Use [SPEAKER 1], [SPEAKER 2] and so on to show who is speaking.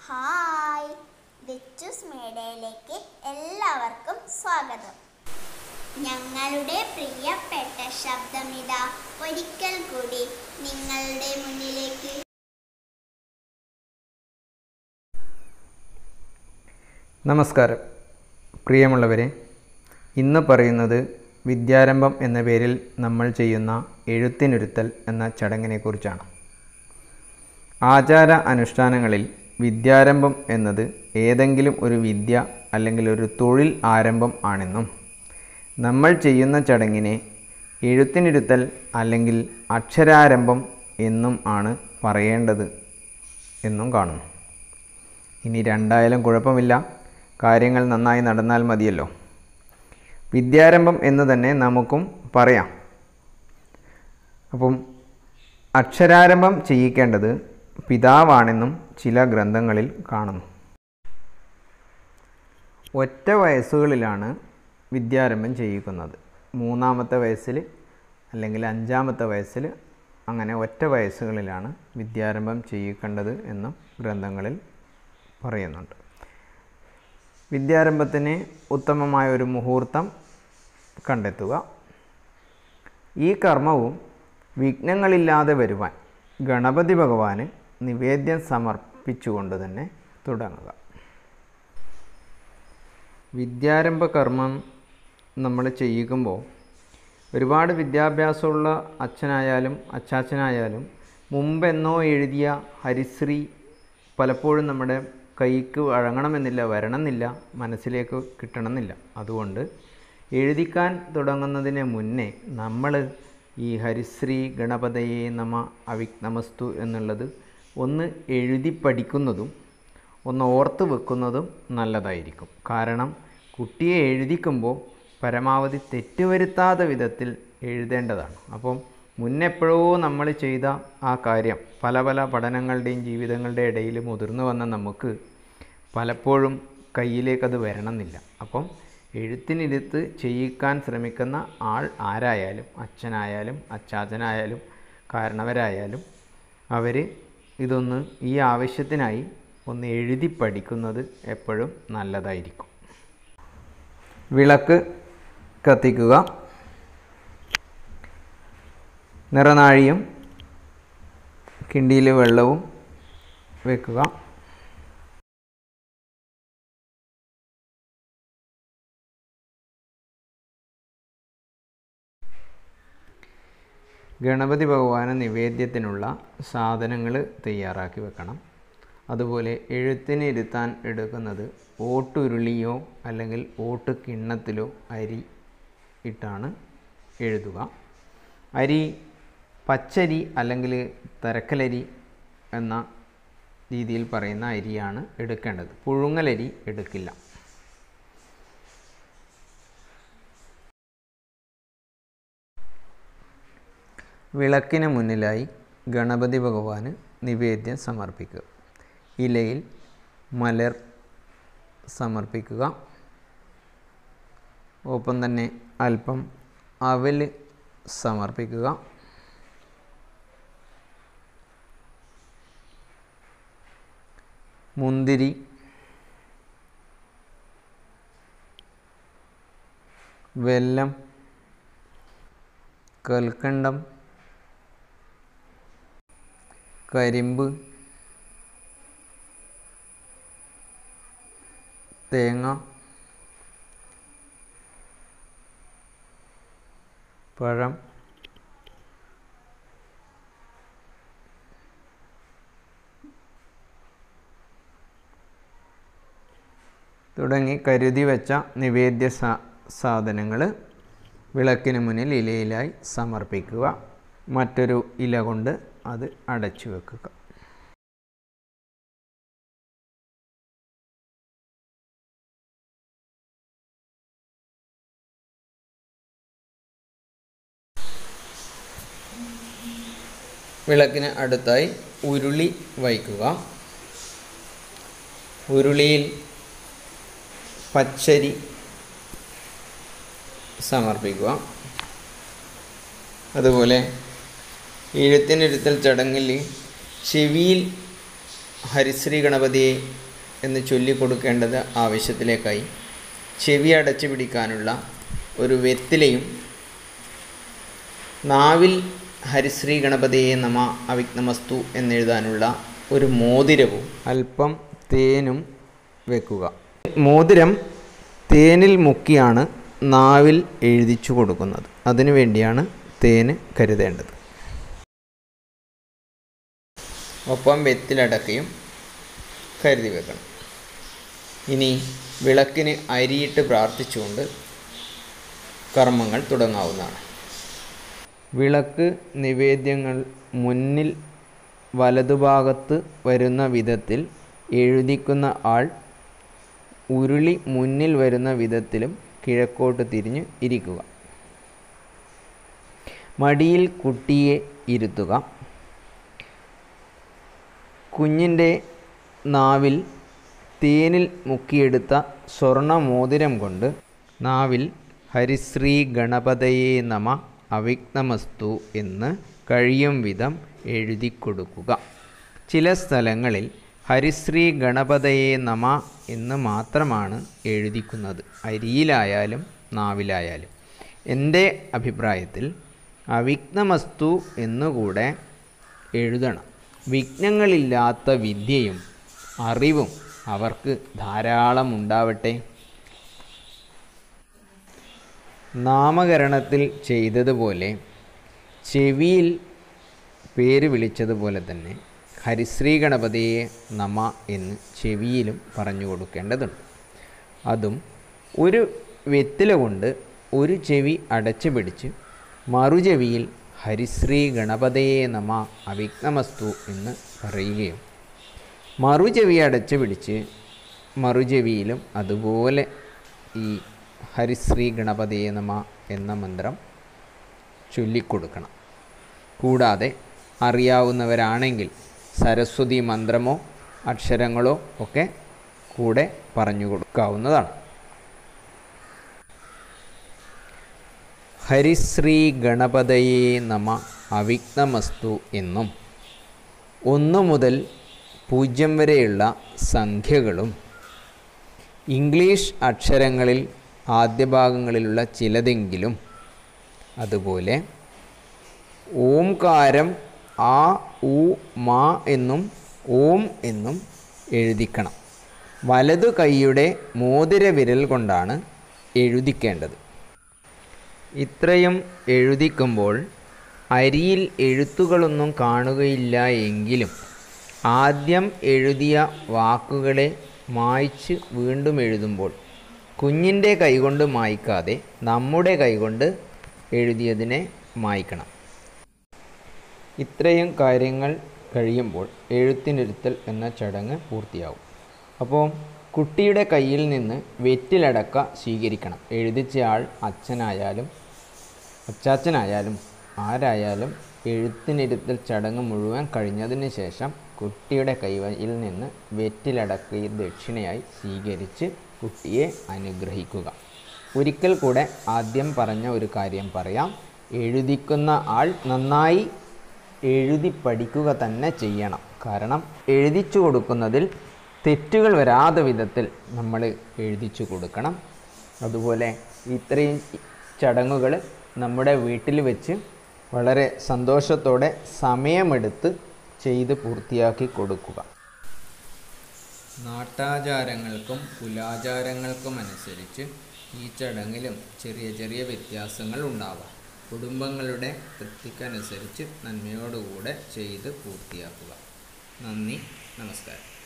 [SPEAKER 1] Hi, വിച്ചൂസ് മീഡിയയിലേക്ക് എല്ലാവർക്കും സ്വാഗതം. ഞങ്ങളുടെ പ്രിയപ്പെട്ട ശബ്ദമിതാ ഒരിക്കൽ കൂടി നിങ്ങളുടെ മുന്നിലേക്ക്.
[SPEAKER 2] നമസ്കാരം പ്രിയമുള്ളവരെ, ഇന്ന് പറയുന്നത് വിദ്യാരംഭം എന്ന പേരിൽ നമ്മൾ ചെയ്യുന്ന എഴുത്തിനിരുത്തൽ എന്ന ചടങ്ങിനെക്കുറിച്ചാണ്. ആചാര അനുഷ്ഠാനങ്ങളിൽ വിദ്യാരംഭം എന്നത് ഏതെങ്കിലും ഒരു വിദ്യ അല്ലെങ്കിൽ ഒരു തൊഴിൽ ആരംഭം ആണെന്നും നമ്മൾ ചെയ്യുന്ന ചടങ്ങിനെ എഴുത്തിനിരുത്തൽ അല്ലെങ്കിൽ അക്ഷരാരംഭം എന്നും ആണ് പറയേണ്ടത് എന്നും കാണുന്നു. ഇനി രണ്ടായാലും കുഴപ്പമില്ല, കാര്യങ്ങൾ നന്നായി നടന്നാൽ മതിയല്ലോ. വിദ്യാരംഭം എന്ന് തന്നെ നമുക്കും പറയാം. അപ്പം അക്ഷരാരംഭം ചെയ്യിക്കേണ്ടത് പിതാവാണെന്നും ചില ഗ്രന്ഥങ്ങളിൽ കാണുന്നു. ഒറ്റ വയസ്സുകളിലാണ് വിദ്യാരംഭം ചെയ്യിക്കുന്നത്. 3-ാമത്തെ വയസ്സിൽ അല്ലെങ്കിൽ 5-ാമത്തെ വയസ്സിൽ, അങ്ങനെ ഒറ്റ വയസ്സുകളിലാണ് വിദ്യാരംഭം ചെയ്യിക്കേണ്ടത് എന്നും ഗ്രന്ഥങ്ങളിൽ പറയുന്നുണ്ട്. വിദ്യാരംഭത്തിന് ഉത്തമമായ ഒരു മുഹൂർത്തം കണ്ടെത്തുക. ഈ കർമ്മവും വിഘ്നങ്ങളില്ലാതെ വരുവാൻ ഗണപതി ഭഗവാന് നിവേദ്യം സമർപ്പിച്ചുകൊണ്ട് തന്നെ തുടങ്ങുക. വിദ്യാരംഭ കർമ്മം നമ്മൾ ചെയ്യിക്കുമ്പോൾ ഒരുപാട് വിദ്യാഭ്യാസമുള്ള അച്ഛനായാലും അച്ചാച്ചനായാലും മുമ്പെന്നോ എഴുതിയ ഹരിശ്രീ പലപ്പോഴും നമ്മുടെ കൈക്ക് വഴങ്ങണമെന്നില്ല, വരണമെന്നില്ല, മനസ്സിലേക്ക് കിട്ടണമെന്നില്ല. അതുകൊണ്ട് എഴുതിക്കാൻ തുടങ്ങുന്നതിന് മുന്നേ നമ്മൾ ഈ ഹരിശ്രീ ഗണപതയേ നമ അവിഘ്നമസ്തു എന്നുള്ളത് ഒന്ന് എഴുതി പഠിക്കുന്നതും ഒന്ന് ഓർത്ത് വെക്കുന്നതും നല്ലതായിരിക്കും. കാരണം കുട്ടിയെ എഴുതിക്കുമ്പോൾ പരമാവധി തെറ്റുവരുത്താത്ത വിധത്തിൽ എഴുതേണ്ടതാണ്. അപ്പം മുന്നെപ്പോഴോ നമ്മൾ ചെയ്ത ആ കാര്യം പല പഠനങ്ങളുടെയും ജീവിതങ്ങളുടെ ഇടയിൽ മുതിർന്നു വന്ന നമുക്ക് പലപ്പോഴും കയ്യിലേക്കത് വരണമെന്നില്ല. അപ്പം എഴുത്തിനിരുത്ത് ചെയ്യിക്കാൻ ശ്രമിക്കുന്ന ആൾ ആരായാലും, അച്ഛനായാലും അച്ചാച്ചനായാലും കാരണവരായാലും, അവർ ഇതൊന്ന് ഈ ആവശ്യത്തിനായി ഒന്ന് എഴുതി പഠിക്കുന്നത് എപ്പോഴും നല്ലതായിരിക്കും. വിളക്ക് കത്തിക്കുക. നിറനാഴിയും കിണ്ടിയിൽ വെള്ളവും വെക്കുക. ഗണപതി ഭഗവാന് നിവേദ്യത്തിനുള്ള സാധനങ്ങൾ തയ്യാറാക്കി വെക്കണം. അതുപോലെ എഴുത്തിന് ഇരുത്താൻ എടുക്കുന്നത് ഓട്ടുരുളിയോ അല്ലെങ്കിൽ ഓട്ട് കിണ്ണത്തിലോ അരി ഇട്ടാണ് എഴുതുക. അരി പച്ചരി അല്ലെങ്കിൽ തരക്കലരി എന്ന രീതിയിൽ പറയുന്ന അരിയാണ് എടുക്കേണ്ടത്. പുഴുങ്ങലരി എടുക്കില്ല. വിളക്കിന് മുന്നിലായി ഗണപതി ഭഗവാന് നിവേദ്യം സമർപ്പിക്കുക. ഇലയിൽ മലർ സമർപ്പിക്കുക. ഒപ്പം തന്നെ അല്പം അവൽ സമർപ്പിക്കുക. മുന്തിരി, വെല്ലം, കൽക്കണ്ടം, കരിമ്പ്, തേങ്ങ, പഴം, തുടങ്ങി കരുതി വെച്ച നിവേദ്യ സാധനങ്ങൾ വിളക്കിന് മുന്നിൽ ഇലയിലായി സമർപ്പിക്കുക. മറ്റൊരു ഇല കൊണ്ട് അത് അടച്ചു വെക്കുക. വിളക്കിന് അടുത്തായി ഉരുളി വയ്ക്കുക. ഉരുളിയിൽ പച്ചരി സമർപ്പിക്കുക. അതുപോലെ എഴുത്തിനിരുത്തൽ ചടങ്ങിൽ ചെവിയിൽ ഹരിശ്രീ ഗണപതിയെ എന്ന് ചൊല്ലിക്കൊടുക്കേണ്ടത് ആവശ്യത്തിലേക്കായി ചെവി അടച്ചു പിടിക്കാനുള്ള ഒരു വെറ്റിലയും നാവിൽ ഹരിശ്രീ ഗണപതിയെ നമ അവിഘ്നമസ്തു എന്നെഴുതാനുള്ള ഒരു മോതിരവും അല്പം തേനും വെക്കുക. മോതിരം തേനിൽ മുക്കിയാണ് നാവിൽ എഴുതിച്ചു കൊടുക്കുന്നത്. അതിനു വേണ്ടിയാണ് തേന് കരുതേണ്ടത്. ഒപ്പം വെറ്റിലടക്കയും കരുതി വെക്കണം. ഇനി വിളക്കിന് അരിയിട്ട് പ്രാർത്ഥിച്ചുകൊണ്ട് കർമ്മങ്ങൾ തുടങ്ങാവുന്നതാണ്. വിളക്ക് നിവേദ്യങ്ങൾ മുന്നിൽ വലതുഭാഗത്ത് വരുന്ന വിധത്തിൽ എഴുതിക്കുന്ന ആൾ ഉരുളി മുന്നിൽ വരുന്ന വിധത്തിലും കിഴക്കോട്ട് തിരിഞ്ഞ് ഇരിക്കുക. മടിയിൽ കുട്ടിയെ ഇരുത്തുക. കുഞ്ഞിൻ്റെ നാവിൽ തേനിൽ മുക്കിയെടുത്ത സ്വർണ്ണ മോതിരം കൊണ്ട് നാവിൽ ഹരിശ്രീ ഗണപതയേ നമ അവിഘ്നമസ്തു എന്ന് കഴിയും വിധം എഴുതി കൊടുക്കുക. ചില സ്ഥലങ്ങളിൽ ഹരിശ്രീ ഗണപതയേ നമ എന്ന് മാത്രമാണ് എഴുതിക്കുന്നത്, അരിയിലായാലും നാവിലായാലും. എൻ്റെ അഭിപ്രായത്തിൽ അവിഘ്നമസ്തു എന്നുകൂടെ എഴുതണം. വിഘ്നങ്ങളില്ലാത്ത വിദ്യയും അറിവും അവർക്ക് ധാരാളം ഉണ്ടാവട്ടെ. നാമകരണത്തിൽ ചെയ്തതുപോലെ ചെവിയിൽ പേര് വിളിച്ചതുപോലെ തന്നെ ഹരിശ്രീ ഗണപതിയെ നമ എന്ന് ചെവിയിലും പറഞ്ഞു കൊടുക്കേണ്ടതുണ്ട്. അതും ഒരു വെറ്റില കൊണ്ട് ഒരു ചെവി അടച്ചു പിടിച്ച് മറുചെവിയിൽ ഹരിശ്രീ ഗണപതിയെ നമ അവിഘ്നമസ്തു എന്ന് പറയുകയും മറുചെവി അടച്ചു പിടിച്ച് മറുചെവിയിലും അതുപോലെ ഈ ഹരിശ്രീ ഗണപതിയെ നമ എന്ന മന്ത്രം ചൊല്ലിക്കൊടുക്കണം. കൂടാതെ അറിയാവുന്നവരാണെങ്കിൽ സരസ്വതി മന്ത്രമോ അക്ഷരങ്ങളോ ഒക്കെ കൂടെ പറഞ്ഞു കൊടുക്കാവുന്നതാണ്. ഹരിശ്രീ ഗണപതയേ നമ അവിഘ്നമസ്തു എന്നും 1 മുതൽ 0 വരെയുള്ള സംഖ്യകളും ഇംഗ്ലീഷ് അക്ഷരങ്ങളിൽ ആദ്യ ഭാഗങ്ങളിലുള്ള ചിലതെങ്കിലും അതുപോലെ ഓംകാരം ആ ഉ മാ എന്നും ഓം എന്നും എഴുതിക്കണം. വലതു കൈയുടെ മോതിര വിരൽ കൊണ്ടാണ് എഴുതിക്കേണ്ടത്. ഇത്രയും എഴുതിക്കുമ്പോൾ അരിയിൽ എഴുത്തുകളൊന്നും കാണുകയില്ല എങ്കിലും ആദ്യം എഴുതിയ വാക്കുകളെ മായ്ച്ച് വീണ്ടും എഴുതുമ്പോൾ കുഞ്ഞിൻ്റെ കൈകൊണ്ട് മായ്ക്കാതെ നമ്മുടെ കൈകൊണ്ട് എഴുതിയതിനെ മായ്ക്കണം. ഇത്രയും കാര്യങ്ങൾ കഴിയുമ്പോൾ എഴുത്തിനിരുത്തൽ എന്ന ചടങ്ങ് പൂർത്തിയാവും. അപ്പോൾ കുട്ടിയുടെ കയ്യിൽ നിന്ന് വെറ്റിലടക്ക സ്വീകരിക്കണം. എഴുതിച്ചയാൾ അച്ഛനായാലും അച്ചാച്ചനായാലും ആരായാലും എഴുത്തിനിരുത്തൽ ചടങ്ങ് മുഴുവൻ കഴിഞ്ഞതിന് ശേഷം കുട്ടിയുടെ കൈയിൽ നിന്ന് വെറ്റിലടക്കയിൽ ദക്ഷിണയായി സ്വീകരിച്ച് കുട്ടിയെ അനുഗ്രഹിക്കുക. ഒരിക്കൽ കൂടെ ആദ്യം പറഞ്ഞ ഒരു കാര്യം പറയാം. എഴുതിക്കുന്ന ആൾ നന്നായി എഴുതി പഠിക്കുക തന്നെ ചെയ്യണം. കാരണം എഴുതിച്ചു കൊടുക്കുന്നതിൽ തെറ്റുകൾ വരാത്ത വിധത്തിൽ നമ്മൾ എഴുതിച്ചു കൊടുക്കണം. അതുപോലെ ഇത്രയും ചടങ്ങുകൾ നമ്മുടെ വീട്ടിൽ വെച്ച് വളരെ സന്തോഷത്തോടെ സമയമെടുത്ത് ചെയ്ത് പൂർത്തിയാക്കി കൊടുക്കുക. നാട്ടാചാരങ്ങൾക്കും കുലാചാരങ്ങൾക്കും അനുസരിച്ച് ഈ ചടങ്ങിലും ചെറിയ ചെറിയ വ്യത്യാസങ്ങൾ ഉണ്ടാവാം. കുടുംബങ്ങളുടെ തൃപ്തിക്കനുസരിച്ച് നന്മയോടുകൂടെ ചെയ്ത് പൂർത്തിയാക്കുക. നന്ദി, നമസ്കാരം.